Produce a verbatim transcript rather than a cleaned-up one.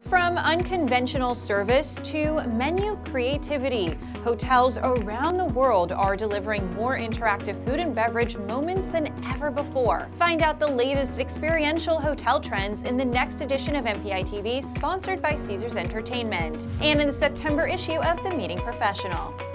From unconventional service to menu creativity, hotels around the world are delivering more interactive food and beverage moments than ever before. Find out the latest experiential hotel trends in the next edition of M P I T V, sponsored by Caesars Entertainment, and in the September issue of The Meeting Professional.